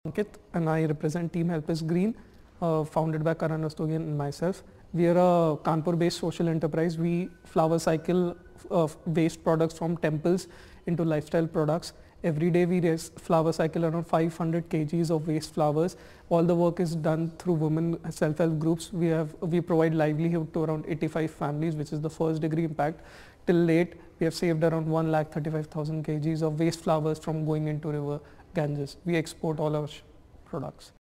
Ankit and I represent Team Help Us Green, founded by Karan Rastogi and myself. We are a Kanpur-based social enterprise. We flower cycle waste products from temples into lifestyle products. Every day we flower cycle around 500 kgs of waste flowers. All the work is done through women self-help groups. We provide livelihood to around 85 families, which is the first degree impact. Till late, we have saved around 1,35,000 kgs of waste flowers from going into river Ganges. We export all our products.